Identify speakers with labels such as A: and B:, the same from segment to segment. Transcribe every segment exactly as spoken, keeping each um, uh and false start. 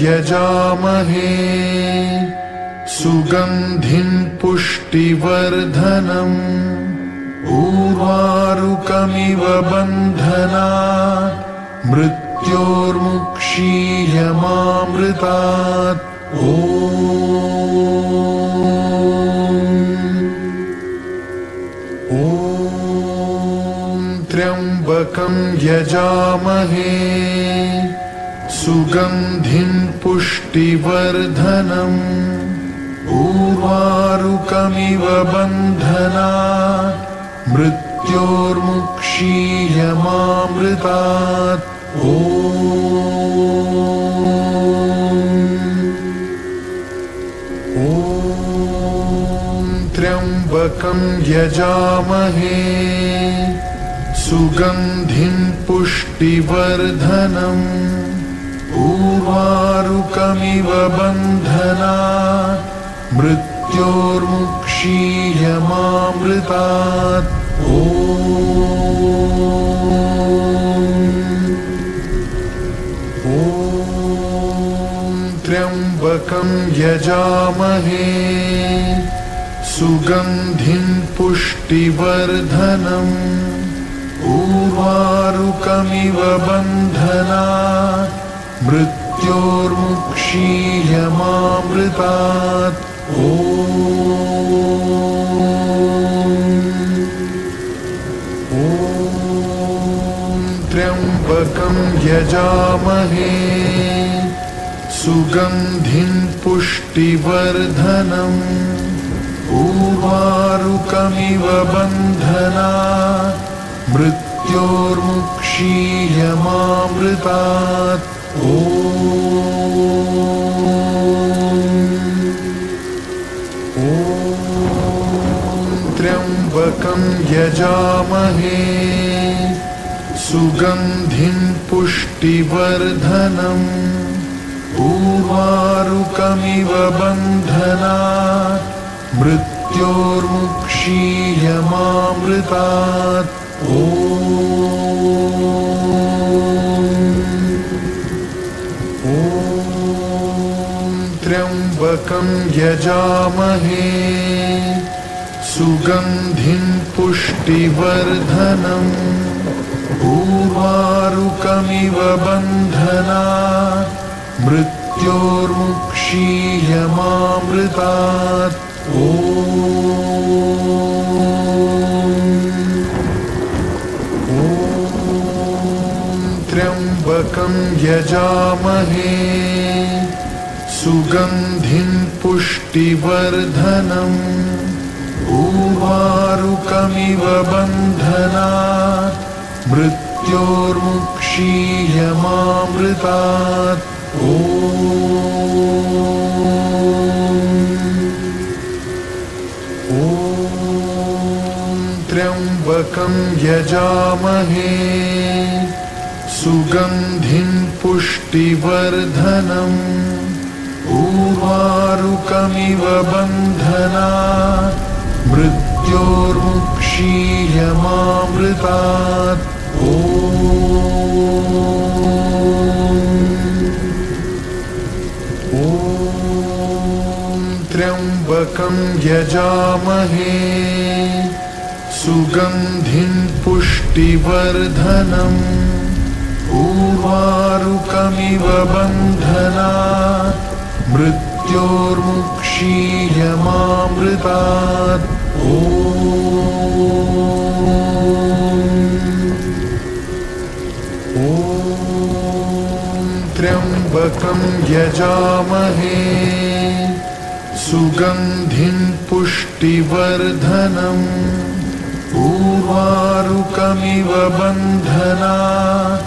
A: यजामहे सुगन्धिं पुष्टिवर्धनम् उर्वारुकमिव बन्धनात् मृत्योर्मुक्षीयमामृतात्। ॐ ॐ त्र्यम्बकं यजामहे सुगन्धिं पुष्टिवर्धनम् उर्वारुकमिव बन्धनात् मृत्योर्मुक्षीयमामृतात्। ॐ ॐ त्र्यम्बकं यजामहे सुगन्धिं पुष्टिवर्धनम् उर्वारुकमिव बन्धनात् मृत्योर्मुक्षीयमामृतात्। ॐ ॐ त्र्यम्बकं यजामहे सुगन्धिं पुष्टिवर्धनम् उर्वारुकमिव बन्धनात् मृत्योर्मुक्षीयमामृतात्। ॐ ॐ त्र्यम्बकं यजामहे सुगन्धिं पुष्टिवर्धनम् उर्वारुकमिव बन्धनात् मृत्योर्मुक्षीयमामृतात्। ॐ ॐ त्र्यम्बकं यजामहे सुगन्धिं पुष्टिवर्धनम् उर्वारुकमिव बन्धनात् मृत्योर्मुक्षीयमामृतात्। ॐ ॐ त्र्यम्बकं यजामहे सुगन्धिं पुष्टिवर्धनम् उर्वारुकमिव बन्धनात् मृत्योर्मुक्षीयमामृतात्। ॐ ॐ त्र्यम्बकं यजामहे सुगन्धिं पुष्टिवर्धनम् उर्वारुकमिव बन्धनात् मृत्योर्मुक्षीयमामृतात्। ॐ ॐ त्र्यम्बकं यजामहे सुगन्धिं पुष्टिवर्धनम् उर्वारुकमिव बन्धनात् मृत्योर्मुक्षीयमामृतात्। ॐ ॐ त्र्यम्बकं यजामहे सुगन्धिं पुष्टिवर्धनम् उर्वारुकमिव बन्धनात् मृत्योर्मुक्षीयमामृतात्। ॐ ॐ त्र्यम्बकं यजामहे सुगन्धिं पुष्टिवर्धनम् उर्वारुकमिव बन्धनात्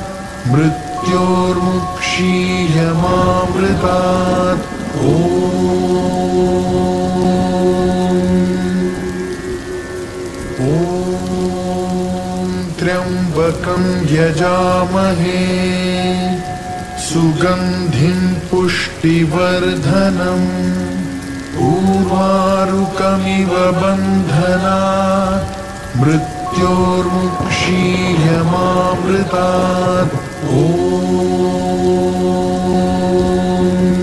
A: मृत्योर्मुक्षीयमामृतात्। ॐ ॐ त्र्यम्बकं यजामहे सुगन्धिं पुष्टिवर्धनम् उर्वारुकमिव बन्धनात् मृत्योर्मुक्षीयमामृतात्। ॐ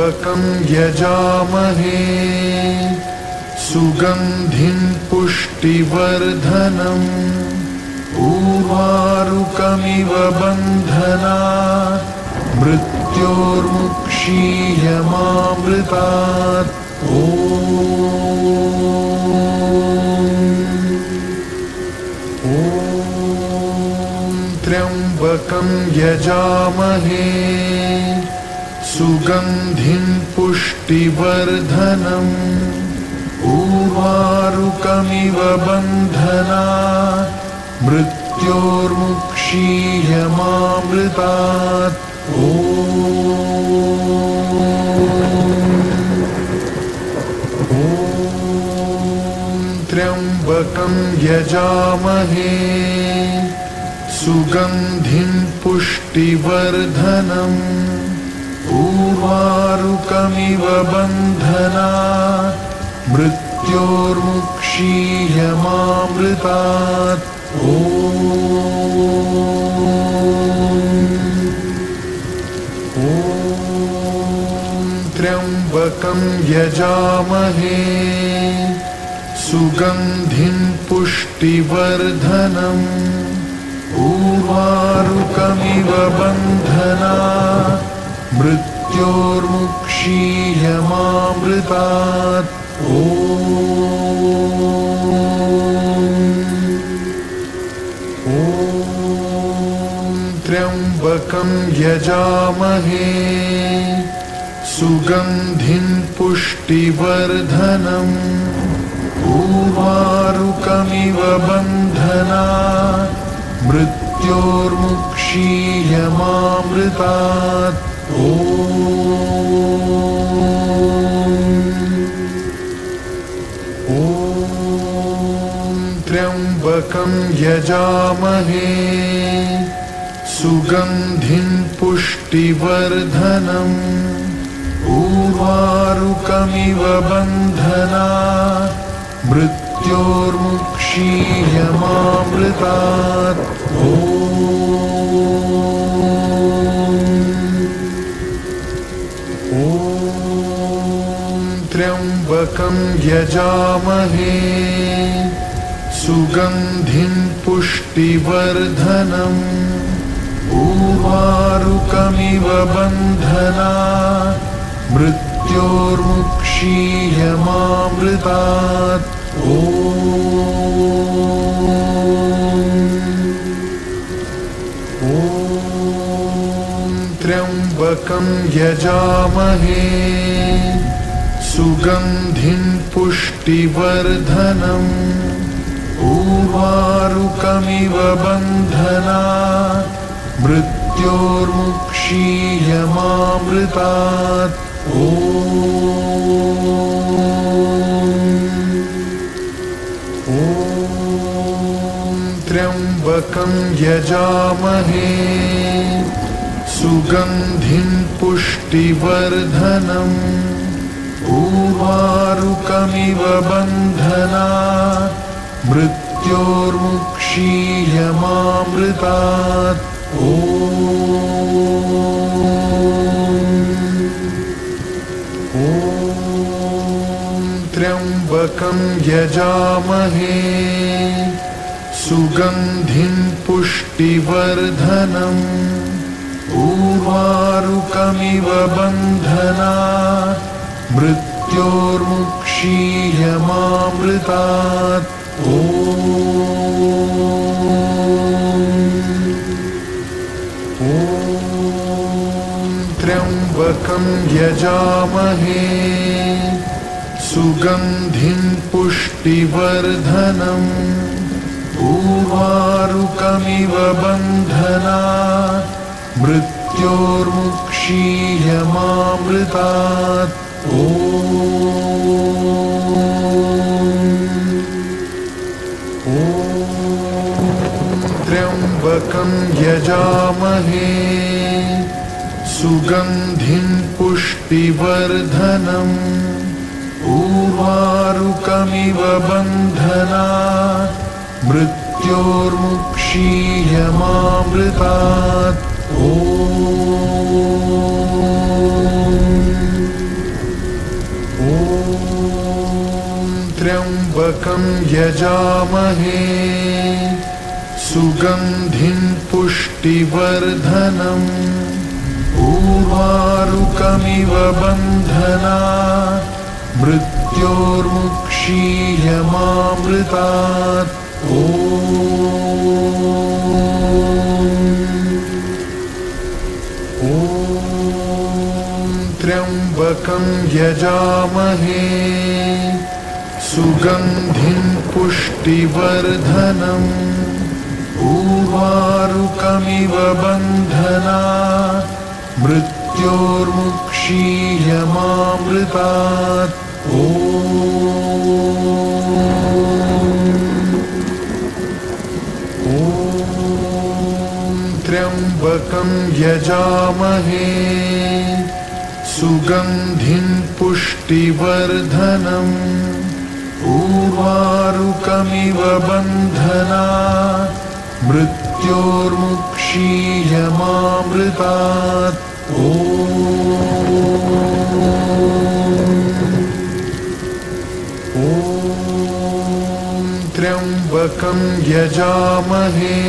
A: त्र्यम्बकं यजामहे सुगन्धिं पुष्टिवर्धनम् उर्वारुकमिव बन्धनात् मृत्योर्मुक्षीयमामृतात्। ॐ ॐ त्र्यम्बकं यजामहे सुगन्धिं पुष्टिवर्धनम् उर्वारुकमिव बन्धनात् मृत्योर्मुक्षीयमामृतात्। ॐ ॐ त्र्यम्बकं यजामहे सुगन्धिं पुष्टिवर्धनम् उर्वारुकमिव बन्धनात् मृत्योर्मुक्षीयमामृतात्। ॐ ॐ त्र्यम्बकं यजामहे सुगन्धिं पुष्टिवर्धनम् उर्वारुकमिव बन्धनात् मृत्योर्मुक्षीयमामृतात्। ॐ ॐ त्र्यम्बकं यजामहे सुगन्धिं पुष्टिवर्धनम् उर्वारुकमिव बन्धनात् मृत्योर्मुक्षीयमामृतात्। ॐ ॐ त्र्यम्बकं यजामहे सुगन्धिं पुष्टिवर्धनम् उर्वारुकमिव बन्धनात् मृत्योर्मुक्षीयमामृतात्। ॐ ॐ त्र्यम्बकं यजामहे सुगन्धिं पुष्टिवर्धनम् उर्वारुकमिव बन्धनात् मृत्योर्मुक्षीयमामृतात्। ॐ ॐ त्र्यम्बकं यजामहे सुगन्धिं पुष्टिवर्धनम् उर्वारुकमिव बन्धनात् मृत्योर्मुक्षीयमामृतात्। ॐ ॐ त्र्यम्बकं यजामहे सुगन्धिं पुष्टिवर्धनम् उर्वारुकमिव बन्धनात् मृत्योर्मुक्षीयमामृतात्। ॐ ॐ त्र्यम्बकं यजामहे सुगन्धिं पुष्टिवर्धनम् उर्वारुकमिव बन्धनात् मृत्योर्मुक्षीयमामृतात्। ॐ ॐ त्र्यम्बकं यजामहे सुगन्धिं पुष्टिवर्धनम् उर्वारुकमिव बन्धनात् मृत्योर्मुक्षीयमामृतात्। ॐ ॐ त्र्यम्बकं यजामहे सुगन्धिं पुष्टिवर्धनम् उर्वारुकमिव बन्धनात् मृत्योर्मुक्षीयमामृतात्। ॐ यजामहे सुगन्धिं पुष्टिवर्धनम् उर्वारुकमिव बन्धनात् मृत्योर्मुक्षीयमामृतात् ॐ ॐ त्र्यम्बकं यजामहे सुगन्धिं पुष्टिवर्धनम् उर्वारुकमिव बन्धनात् मृत्योर्मुक्षीयमामृतात् ॐ ॐ त्र्यम्बकं यजामहे सुगन्धिं पुष्टिवर्धनम् उर्वारुकमिव बन्धनात् मृत्योर्मुक्षीयमामृतात् ॐ ॐ त्र्यम्बकं यजामहे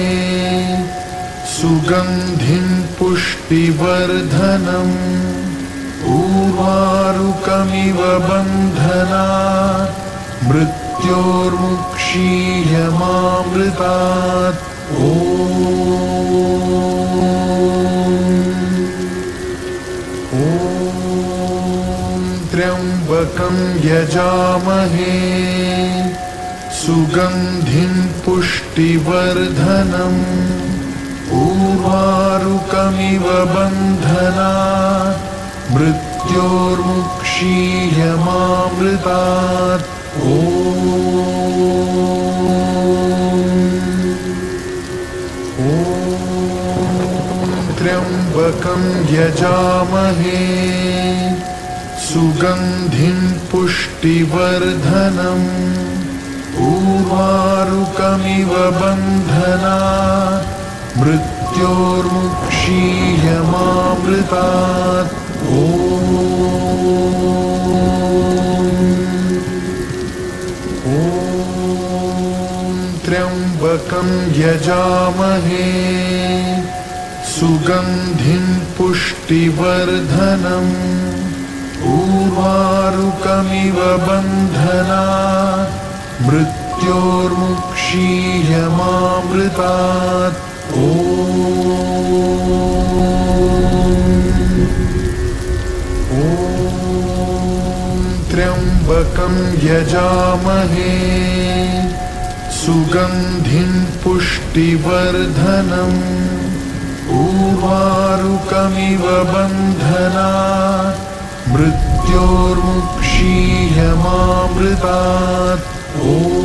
A: सुगन्धिं पुष्टिवर्धनम् उर्वारुकमिव बन्धनात् मृत्योर्मुक्षीयमामृतात् ॐ ॐ त्र्यम्बकं यजामहे सुगन्धिं पुष्टिवर्धनम् उर्वारुकमिव बन्धनात् मृत्योर्मुक्षीयमामृतात् ॐ ॐ त्र्यम्बकं यजामहे सुगन्धिं पुष्टिवर्धनम् उर्वारुकमिव बन्धनात् मृत्योर्मुक्षीयमामृतात् ॐ ॐ त्र्यम्बकं यजामहे सुगन्धिं पुष्टिवर्धनम् उर्वारुकमिव बन्धनात् मृत्योर्मुक्षीयमामृतात् ॐ ॐ त्र्यम्बकं यजामहे सुगन्धिं पुष्टिवर्धनम् उर्वारुकमिव बन्धनात् मृत्योर्मुक्षीयमामृतात् ॐ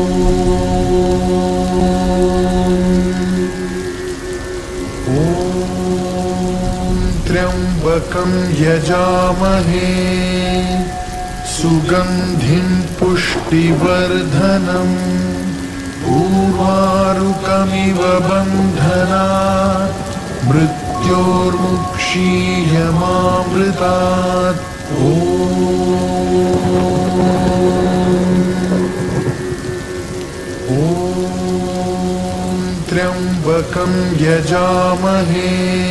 A: ॐ त्र्यम्बकं यजामहे सुगन्धिं पुष्टिवर्धनम् उर्वारुकमिव बन्धनात् मृत्योर्मुक्षीयमामृतात् ॐ ॐ त्र्यम्बकं यजामहे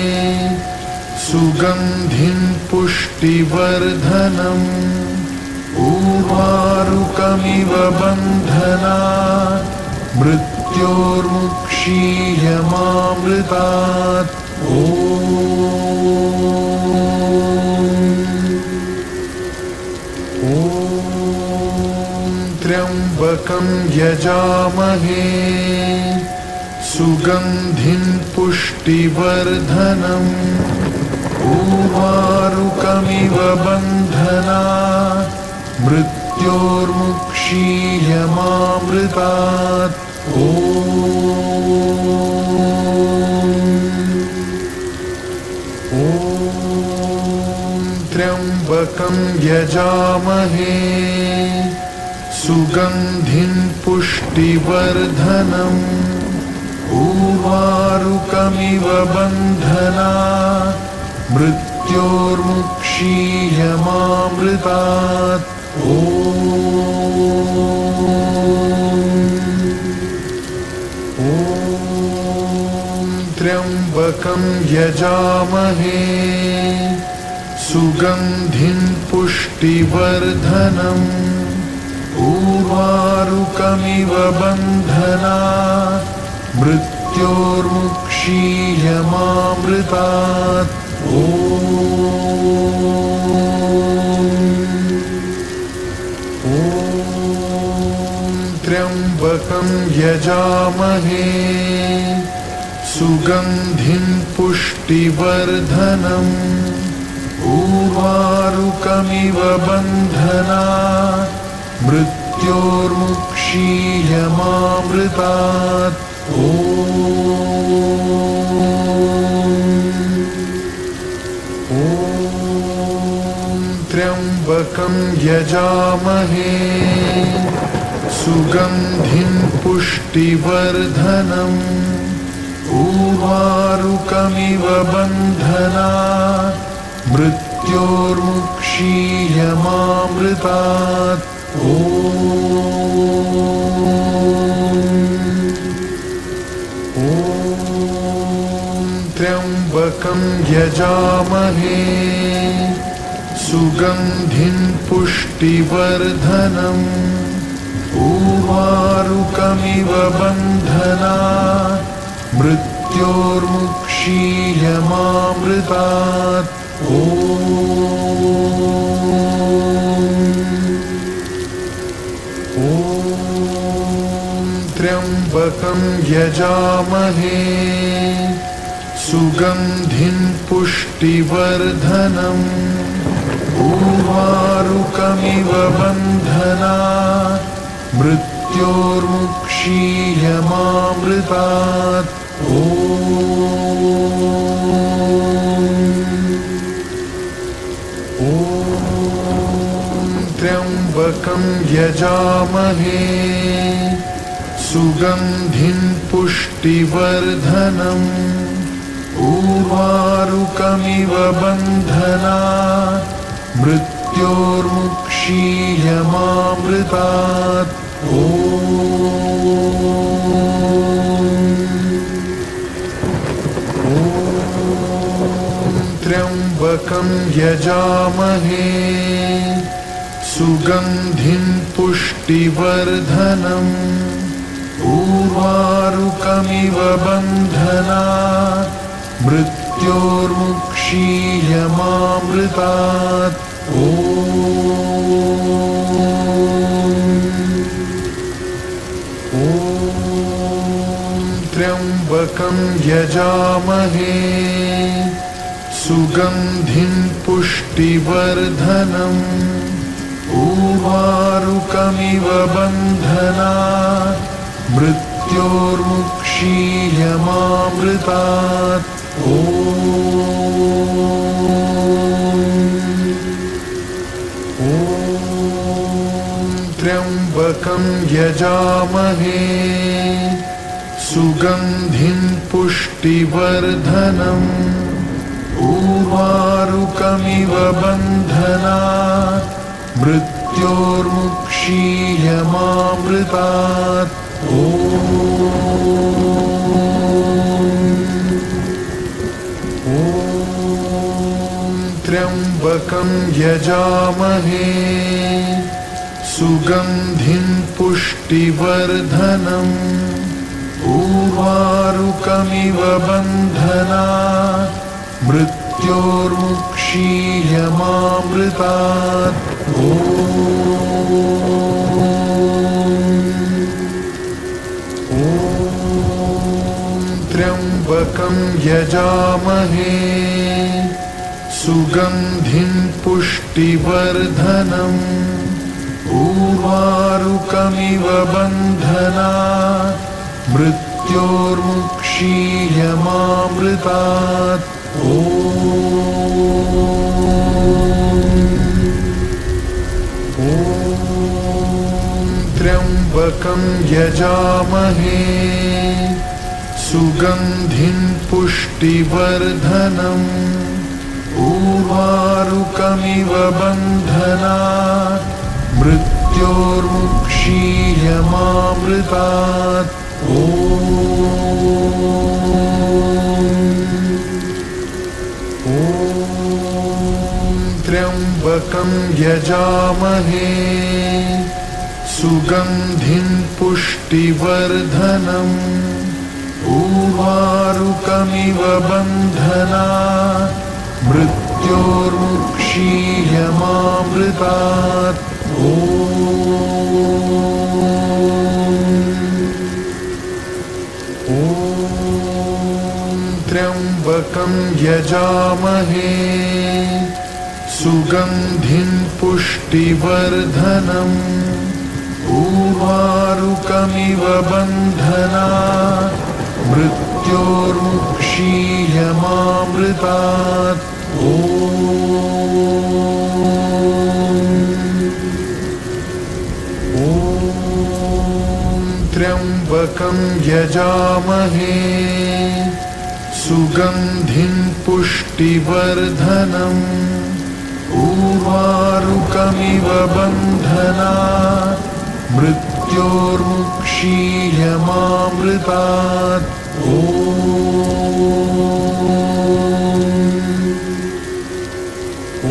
A: सुगन्धिं पुष्टिवर्धनम् उर्वारुकमिव बन्धनात् मृत्योर्मुक्षीयमामृतात् ॐ ॐ त्र्यम्बकं यजामहे सुगन्धिं पुष्टिवर्धनम् उर्वारुकमिव बन्धनात् मृत्योर्मुक्षीयमामृतात् ॐ ॐ त्र्यम्बकं यजामहे सुगन्धिं पुष्टिवर्धनम् उर्वारुकमिव बन्धनात् मृत्योर्मुक्षीयमामृतात् ॐ त्र्यम्बकं यजामहे सुगन्धिं पुष्टिवर्धनम् उर्वारुकमिव बन्धनात् मृत्योर्मुक्षीयमामृतात्। ॐ ॐ त्र्यम्बकं यजामहे सुगन्धिं पुष्टिवर्धनम् उर्वारुकमिव बन्धनात् मृत्योर्मुक्षीयमामृतात्। ॐ ॐ त्र्यम्बकं यजामहे सुगन्धिं पुष्टिवर्धनम् उर्वारुकमिव बन्धनात् मृत्योर्मुक्षीयमामृतात्। ॐ ॐ त्र्यम्बकं यजामहे सुगन्धिं पुष्टिवर्धनम् उर्वारुकमिव बन्धनात् मृत्योर्मुक्षीयमामृतात्। ॐ ॐ त्र्यम्बकं यजामहे सुगन्धिं पुष्टिवर्धनम् उर्वारुकमिव बन्धनात् मृत्योर्मुक्षीयमामृतात्। ॐ ॐ त्र्यम्बकं यजामहे सुगन्धिं पुष्टिवर्धनम् उर्वारुकमिव बन्धनात् मृत्योर्मुक्षीयमामृतात्। ॐ ॐ त्र्यम्बकं यजामहे सुगन्धिं पुष्टिवर्धनम् उर्वारुकमिव बन्धनात् मृत्योर्मुक्षीयमामृतात्। ॐ ॐ त्र्यम्बकं यजामहे सुगन्धिं पुष्टिवर्धनम् उर्वारुकमिव बन्धनात् मृत्योर्मुक्षीयमामृतात्। ॐ ॐ त्र्यम्बकं यजामहे सुगन्धिं पुष्टिवर्धनम् उर्वारुकमिव बन्धनात् मृत्योर्मुक्षीयमामृतात्। ॐ ॐ त्र्यम्बकं यजामहे सुगन्धिं पुष्टिवर्धनम् उर्वारुकमिव बन्धनात् मृत्योर्मुक्षीयमामृतात्। ॐ ॐ त्र्यम्बकं यजामहे सुगन्धिं पुष्टिवर्धनम् उर्वारुकमिव बन्धनात् मृत्योर्मुक्षीयमामृतात्। ॐ ॐ त्र्यम्बकं यजामहे सुगन्धिं पुष्टिवर्धनम् उर्वारुकमिव बन्धनात् मृत्योर्मुक्षीयमामृतात्। ॐ ॐ त्र्यम्बकं यजामहे सुगन्धिं पुष्टिवर्धनम् उर्वारुकमिव बन्धनात् मृत्योर्मुक्षीयमामृतात् ॐ ॐ त्र्यम्बकं यजामहे सुगन्धिं पुष्टिवर्धनम् उर्वारुकमिव बन्धनात् मृत्योर्मुक्षीयमामृतात् ॐ ॐ त्र्यम्बकं यजामहे सुगन्धिं पुष्टिवर्धनम् उर्वारुकमिव बन्धनात् मृत्योर्मुक्षीयमामृतात् ॐ ॐ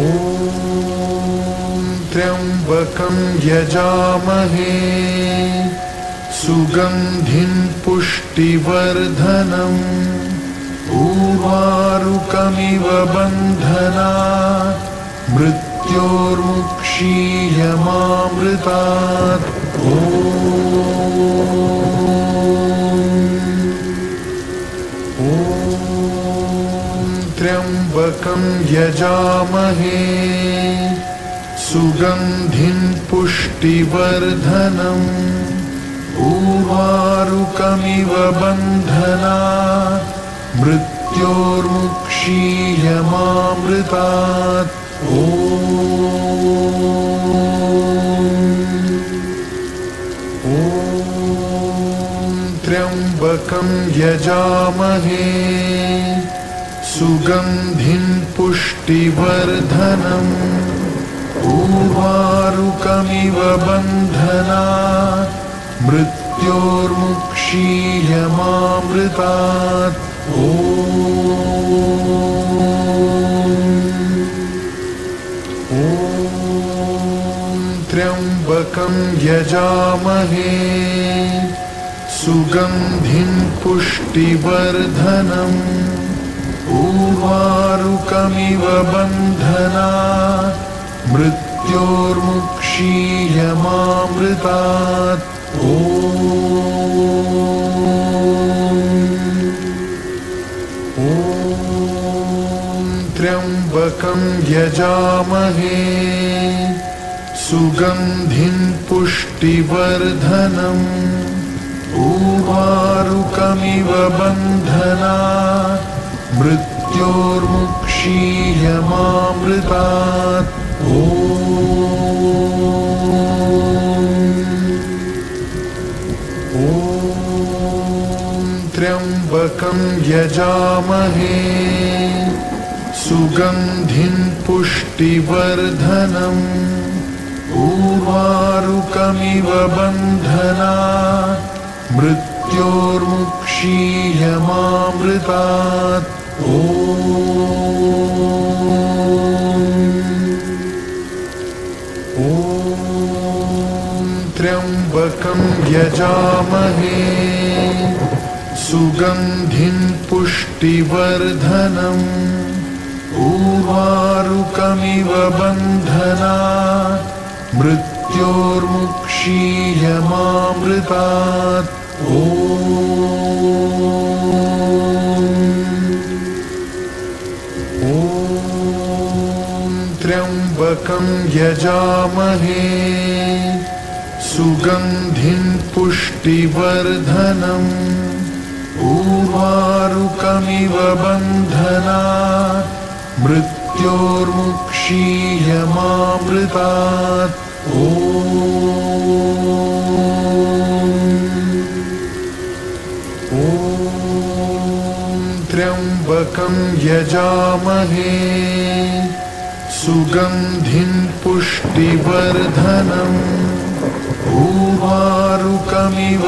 A: त्र्यम्बकं यजामहे सुगन्धिं पुष्टिवर्धनम् उर्वारुकमिव बन्धनात् मृत्योर्मुक्षीयमामृतात् ॐ ॐ त्र्यम्बकं यजामहे सुगन्धिं पुष्टिवर्धनम् उर्वारुकमिव बन्धनात् मृत्योर्मुक्षीयमामृतात् ॐ ॐ त्र्यम्बकं यजामहे सुगन्धिं पुष्टिवर्धनम् उर्वारुकमिव बन्धनात् मृत्योर्मुक्षीयमामृतात् ॐ ॐ त्र्यम्बकं यजामहे सुगन्धिं पुष्टिवर्धनम् उर्वारुकमिव बन्धनात् मृत्योर्मुक्षीयमामृतात् ॐ ॐ त्र्यम्बकं यजामहे सुगन्धिं पुष्टिवर्धनम् उर्वारुकमिव बन्धनात् मृत्योर्मुक्षीयमामृतात् ॐ ॐ त्र्यम्बकं यजामहे सुगन्धिं पुष्टिवर्धनम् उर्वारुकमिव बन्धनात् मृत्योर्मुक्षीयमामृतात् ॐ ॐ त्र्यम्बकं यजामहे सुगन्धिं पुष्टिवर्धनम् उर्वारुकमिव बन्धनात् मृत्योर्मुक्षीयमामृतात् ॐ ॐ त्र्यम्बकं यजामहे सुगन्धिं पुष्टिवर्धनम् उर्वारुकमिव बन्धनात् मृत्योर्मुक्षीयमामृतात् ॐ ॐ त्र्यम्बकं यजामहे सुगन्धिं पुष्टिवर्धनम् उर्वारुकमिव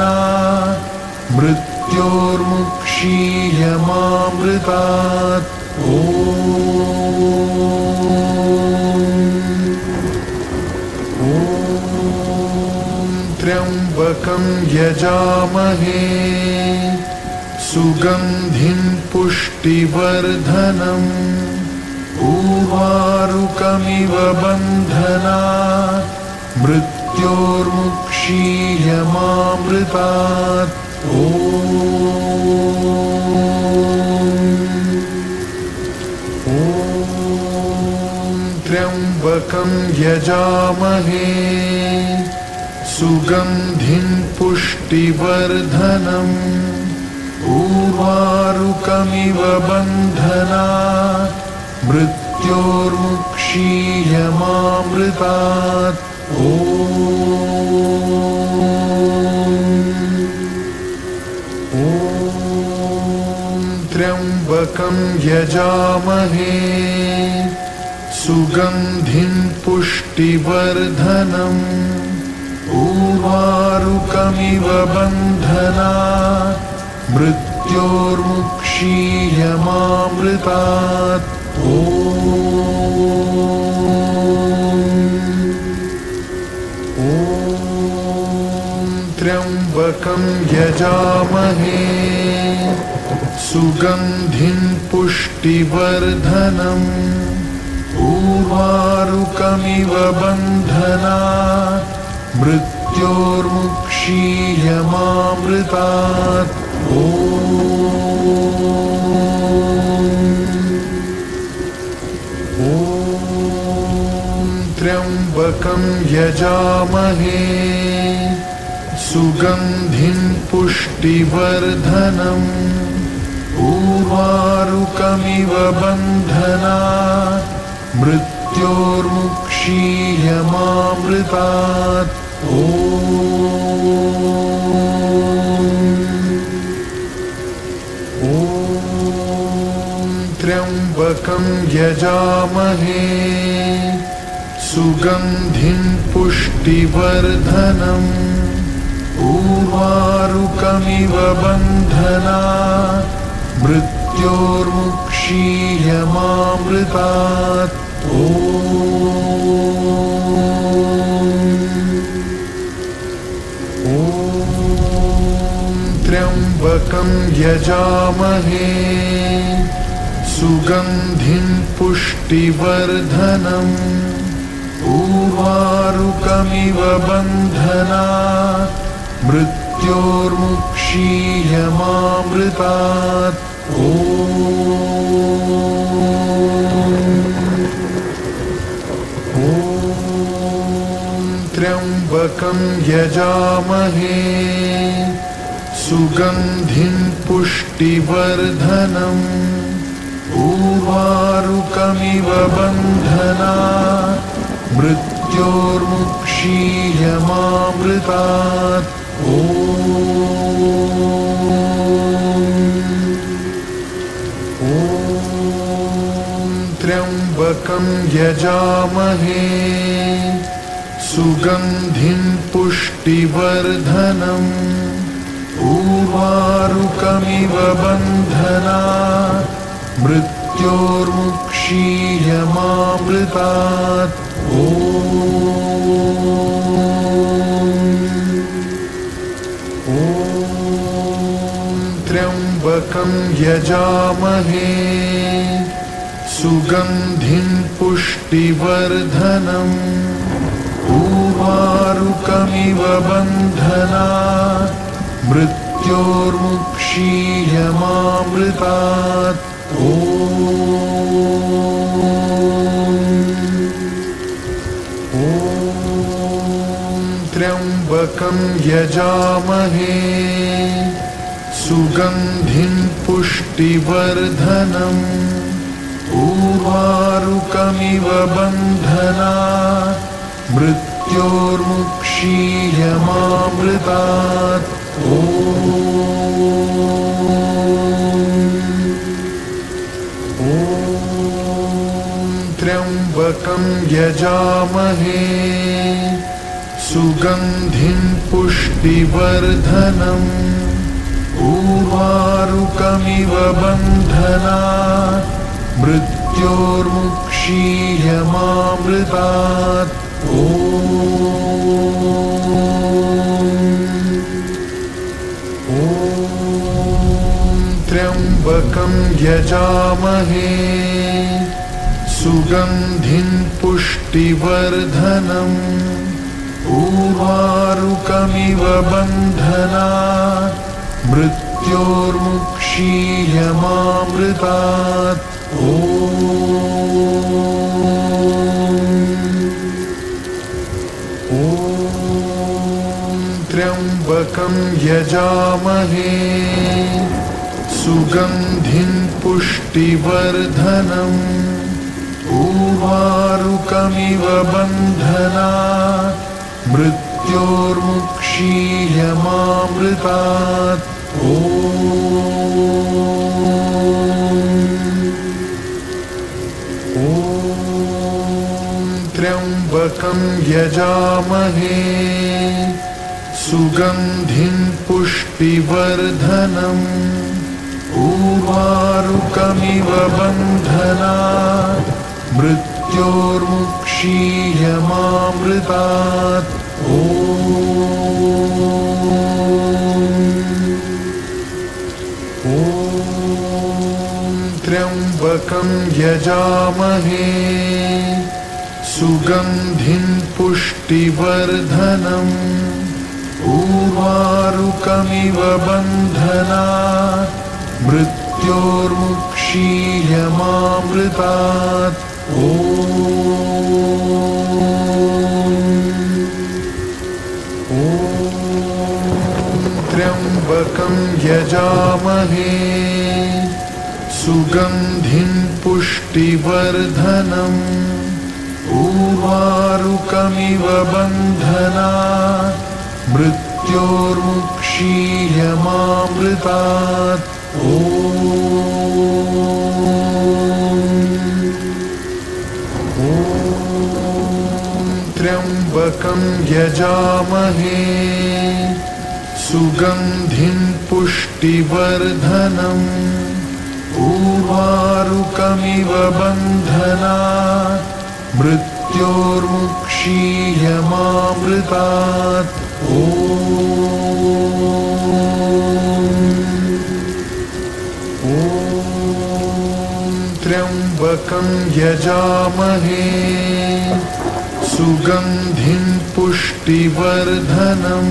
A: बन्धनात् मृत्योर्मुक्षीयमामृतात् त्र्यम्बकं यजामहे सुगन्धिं पुष्टिवर्धनम् उर्वारुकमिव बन्धनात् मृत्योर्मुक्षीयमामृतात्। ॐ त्र्यम्बकं यजामहे सुगन्धिं पुष्टिवर्धनम् उर्वारुकमिव बन्धनात् मृत्योर्मुक्षीयमामृतात्। ॐ त्र्यम्बकं यजामहे सुगन्धिं पुष्टिवर्धनम् उर्वारुकमिव बन्धनात् मृत्योर्मुक्षीयमामृतात्। ॐ त्र्यम्बकं यजामहे सुगन्धिं पुष्टिवर्धनम् उर्वारुकमिव बन्धनात् मृत्योर्मुक्षीयमामृतात्। ॐ त्र्यम्बकं यजामहे सुगन्धिं पुष्टिवर्धनम् उर्वारुकमिव बन्धनात् मृत्योर्मुक्षीयमामृतात्। ॐ त्र्यम्बकं यजामहे सुगन्धिं पुष्टिवर्धनम् उर्वारुकमिव बन्धनात् मृत्योर्मुक्षीयमामृतात्। ॐ त्र्यम्बकं यजामहे सुगन्धिं पुष्टिवर्धनम् उर्वारुकमिव बन्धनात् मृत्योर्मुक्षीयमामृतात्। ॐ त्र्यम्बकं यजामहे सुगन्धिं पुष्टिवर्धनम् उर्वारुकमिव बन्धनात् मृत्योर्मुक्षीयमामृतात्। ॐ त्र्यम्बकं यजामहे सुगन्धिं पुष्टिवर्धनम् उर्वारुकमिव बन्धनात् मृत्योर्मुक्षीयमामृतात्। ॐ त्र्यम्बकं यजामहे सुगन्धिं पुष्टिवर्धनम् उर्वारुकमिव बन्धनात् मृत्योर्मुक्षीयमामृतात्। ॐ त्र्यम्बकं यजामहे सुगन्धिं पुष्टिवर्धनम् उर्वारुकमिव बन्धनात् मृत्योर्मुक्षीयमामृतात्। ॐ त्र्यम्बकं यजामहे सुगन्धिं पुष्टिवर्धनम् उर्वारुकमिव बन्धनात् मृत्योर्मुक्षीयमामृतात् ॐ ॐ त्र्यम्बकं यजामहे सुगन्धिं पुष्टिवर्धनम् उर्वारुकमिव बन्धनात् मृत्योर्मुक्षीयमामृतात् ॐ ॐ त्र्यम्बकं यजामहे सुगन्धिं पुष्टिवर्धनम् उर्वारुकमिव बन्धनात् मृत्योर्मुक्षीयमामृतात् ॐ ॐ त्र्यम्बकं यजामहे सुगन्धिं पुष्टिवर्धनम् उर्वारुकमिव बन्धनात् मृत्योर्मुक्षीयमामृतात् ॐ ॐ त्र्यम्बकं यजामहे सुगन्धिं पुष्टिवर्धनम् उर्वारुकमिव बन्धनात् मृत्योर्मुक्षीयमामृतात् ॐ ॐ त्र्यम्बकं यजामहे सुगन्धिं पुष्टिवर्धनम् उर्वारुकमिव बन्धनात् मृत्योर्मुक्षीयमामृतात् ॐ ॐ त्र्यम्बकं यजामहे सुगन्धिं पुष्टिवर्धनम् उर्वारुकमिव बन्धनात् मृत्योर्मुक्षीयमामृतात् ॐ ॐ त्र्यम्बकं यजामहे सुगन्धिं पुष्टिवर्धनम्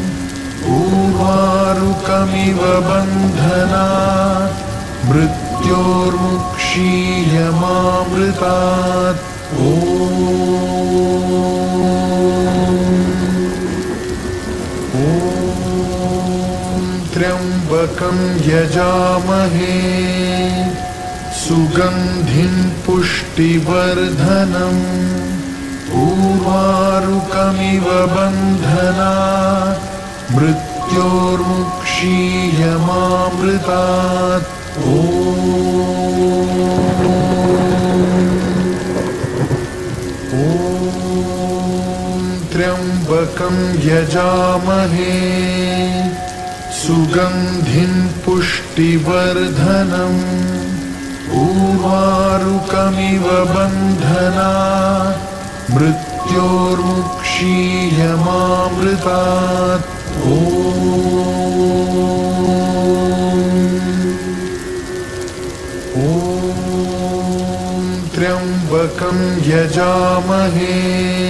A: उर्वारुकमिव बन्धनात् मृत्योर्मुक्षीयमामृतात् ॐ ॐ त्र्यम्बकं यजामहे सुगन्धिं पुष्टिवर्धनम् उर्वारुकमिव बन्धनात् मृत्योर्मुक्षीयमामृतात् ॐ ॐ त्र्यम्बकं यजामहे सुगन्धिं पुष्टिवर्धनम् उर्वारुकमिव बन्धनात् मृत्योर्मुक्षीयमामृतात् ॐ ॐ त्र्यम्बकं यजामहे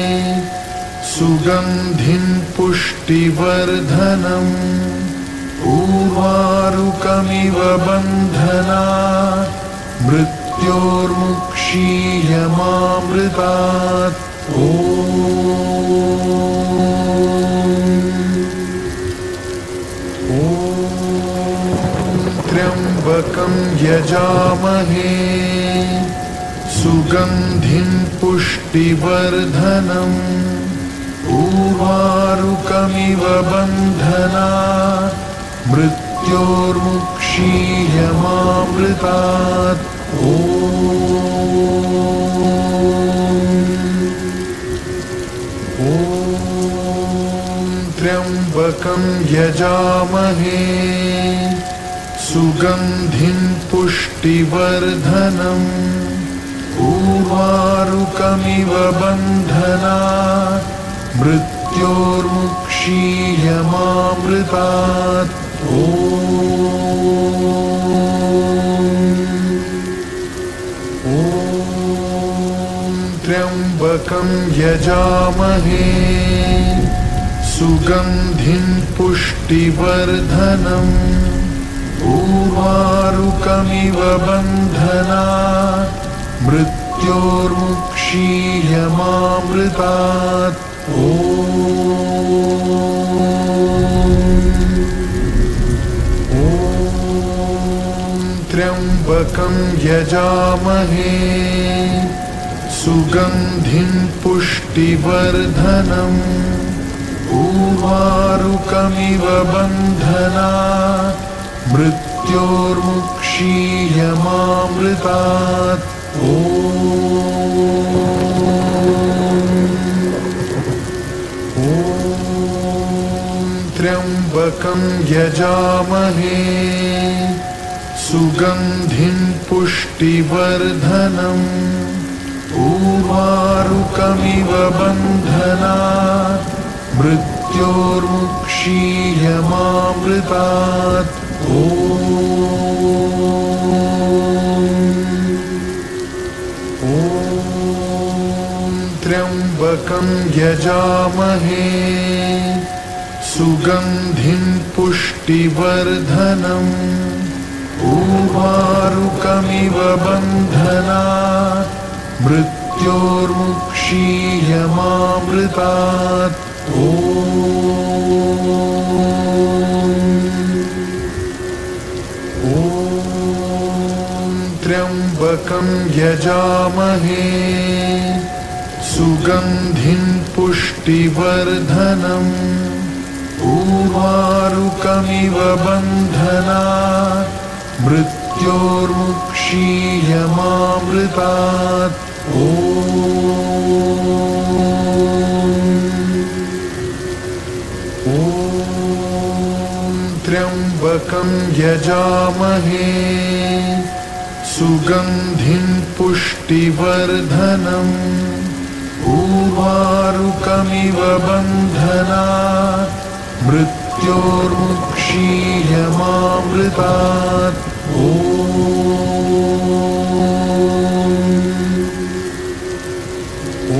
A: सुगन्धिं पुष्टिवर्धनम् उर्वारुकमिव बन्धनात् मृत्योर्मुक्षीयमामृतात् ॐ ॐ त्र्यम्बकं यजामहे सुगन्धिं पुष्टिवर्धनम् उर्वारुकमिव बन्धनात् मृत्योर्मुक्षीयमामृतात् ॐ ॐ त्र्यम्बकं यजामहे सुगन्धिं पुष्टिवर्धनम् पुष्टिवर्धनम् उर्वारुकमिव बन्धनात् मृत्योर्मुक्षीयमामृतात् ॐ ॐ त्र्यम्बकं यजामहे सुगन्धिं पुष्टिवर्धनम् उर्वारुकमिव बन्धनात् मृत्योर्मुक्षीयमामृतात् ॐ ॐ त्र्यम्बकं यजामहे सुगन्धिं पुष्टिवर्धनम् उर्वारुकमिव बन्धनात् मृत्योर्मुक्षीयमामृतात् ॐ ॐ त्र्यम्बकं यजामहे सुगन्धिं पुष्टिवर्धनम् उर्वारुकमिव बन्धनात् मृत्योर्मुक्षीयमामृतात् ॐ ॐ त्र्यम्बकं यजामहे सुगन्धिं पुष्टिवर्धनम् उर्वारुकमिव बन्धनात् मृत्योर्मुक्षीयमामृतात् ॐ ॐ त्र्यम्बकं यजामहे सुगन्धिं पुष्टिवर्धनम् उर्वारुकमिव बन्धनात् मृत्योर्मुक्षीयमामृतात् ॐ ॐ त्र्यम्बकं यजामहे सुगन्धिं पुष्टिवर्धनम् उर्वारुकमिव बन्धनात् मृत्योर्मुक्षीयमामृतात् ॐ ॐ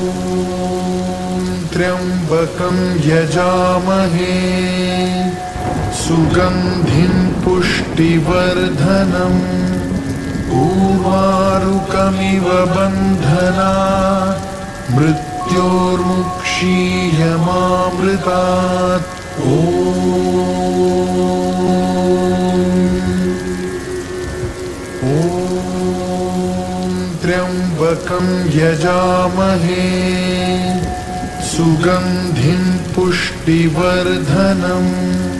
A: त्र्यम्बकं यजामहे सुगन्धिं पुष्टिवर्धनम् उर्वारुकमिव बन्धनात् मृत्योर्मुक्षीयमामृतात् ॐ ॐ त्र्यम्बकं यजामहे सुगन्धिं पुष्टिवर्धनम्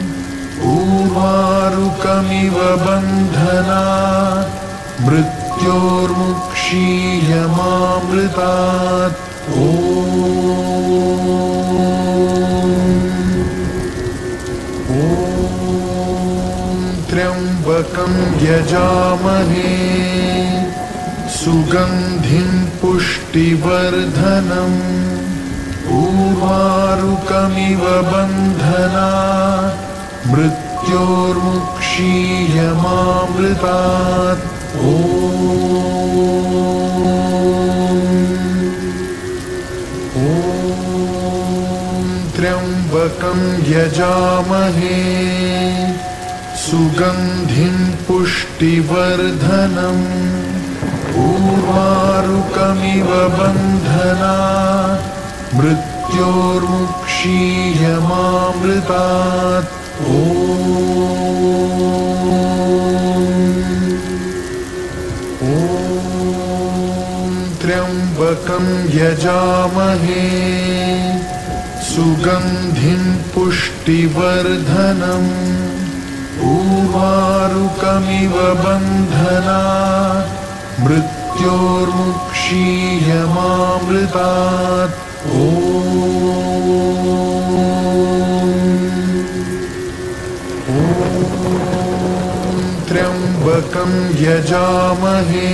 A: उर्वारुकमिव बन्धनात् मृत्योर्मुक्षीयमामृतात् ॐ ॐ त्र्यम्बकं यजामहे सुगन्धिं पुष्टिवर्धनम् उर्वारुकमिव बन्धनात् मृत्योर्मुक्षीयमामृतात् ॐ ॐ त्र्यम्बकं यजामहे सुगन्धिं पुष्टिवर्धनम् उर्वारुकमिव बन्धनात् मृत्योर्मुक्षीयमामृतात् ॐ ॐ त्र्यम्बकं यजामहे सुगन्धिं पुष्टिवर्धनम् उर्वारुकमिव बन्धनात् मृत्योर्मुक्षीयमामृतात् ॐ ॐ त्र्यम्बकं त्र्यम्बकं यजामहे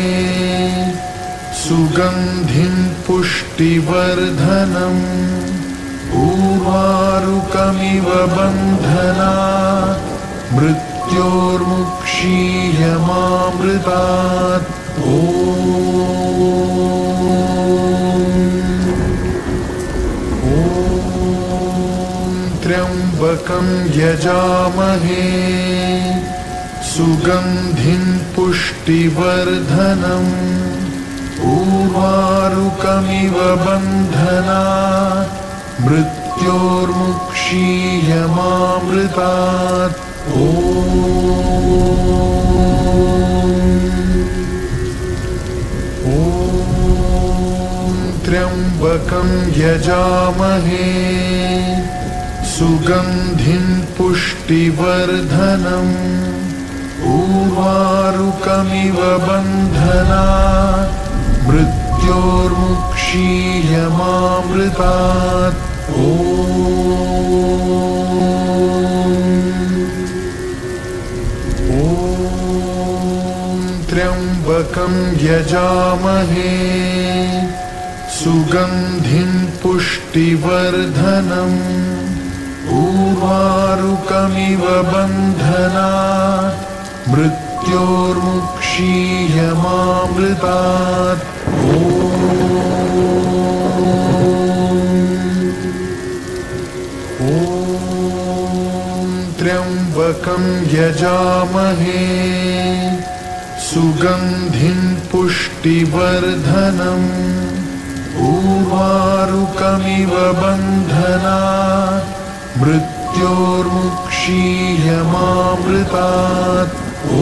A: सुगन्धिं पुष्टिवर्धनम् उर्वारुकमिव बन्धनात् मृत्योर्मुक्षीयमामृतात्। ॐ त्र्यम्बकं यजामहे सुगन्धिं पुष्टिवर्धनम् उर्वारुकमिव बन्धनात् मृत्योर्मुक्षीयमामृतात्। ॐ त्र्यम्बकं यजामहे सुगन्धिं पुष्टिवर्धनम् उर्वारुकमिव बन्धनात् मृत्योर्मुक्षीयमामृतात्। ॐ त्र्यम्बकं यजामहे सुगन्धिं पुष्टिवर्धनम् उर्वारुकमिव बन्धनात् मृत्योर्मुक्षीयमामृतात्। ॐ त्र्यम्बकं यजामहे सुगन्धिं पुष्टिवर्धनम् उर्वारुकमिव बन्धनात् मृत्योर्मुक्षीयमामृतात्। ॐ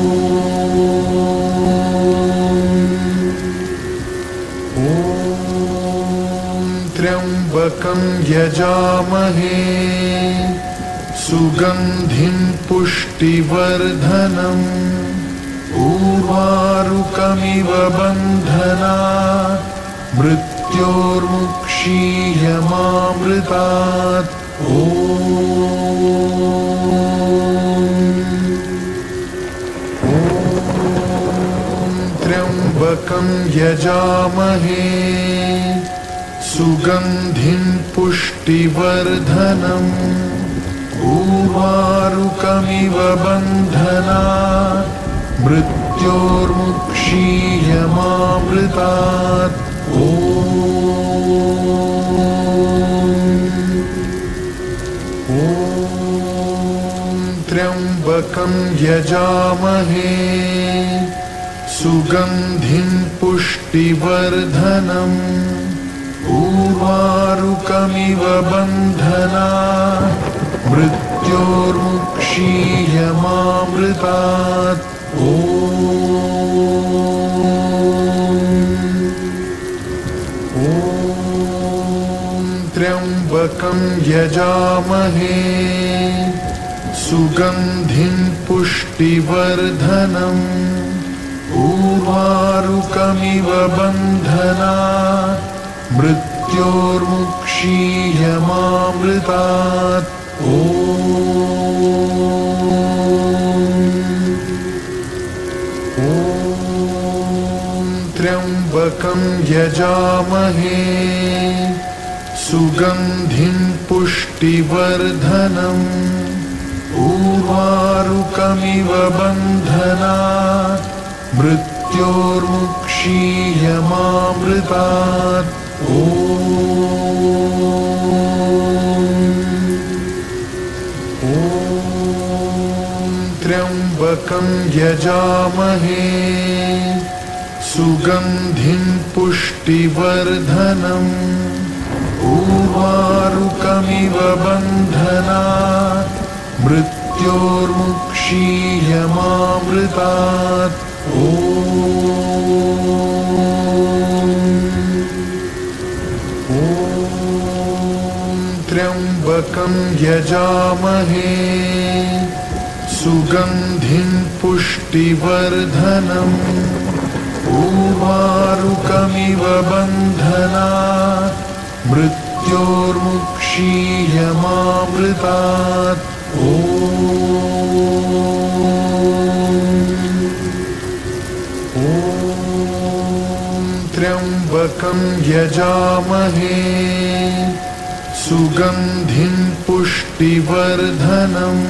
A: त्र्यम्बकं यजामहे सुगन्धिं पुष्टिवर्धनम् उर्वारुकमिव बन्धनात् मृत्योर्मुक्षीयमामृतात्। ॐ त्र्यम्बकं यजामहे सुगन्धिं पुष्टिवर्धनम् उर्वारुकमिव बन्धनात् मृत्योर्मुक्षीयमामृतात्। ॐ त्र्यम्बकं यजामहे सुगन्धिं पुष्टिवर्धनम् उर्वारुकमिव बन्धनात् मृत्योर्मुक्षीयमामृतात्। ॐ त्र्यम्बकं यजामहे सुगन्धिं पुष्टिवर्धनम् उर्वारुकमिव बन्धनात् मृत्योर्मुक्षीयमामृतात्। ॐ त्र्यम्बकं यजामहे सुगन्धिं पुष्टिवर्धनम् उर्वारुकमिव बन्धनात् मृत्योर्मुक्षीयमामृतात्। ॐ त्र्यम्बकं यजामहे सुगन्धिं पुष्टिवर्धनम् उर्वारुकमिव बन्धनात् मृत्योर्मुक्षीयमामृतात्। ॐ त्र्यम्बकं यजामहे सुगन्धिं पुष्टिवर्धनम् उर्वारुकमिव बन्धनात् मृत्योर्मुक्षीयमामृतात्। ॐ त्र्यम्बकं यजामहे सुगन्धिं पुष्टिवर्धनम्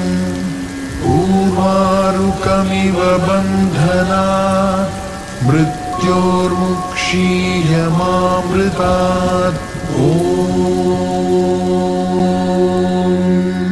A: उर्वारुकमिव बन्धनात् मृत्योर्मुक्षीयमामृतात्। ॐ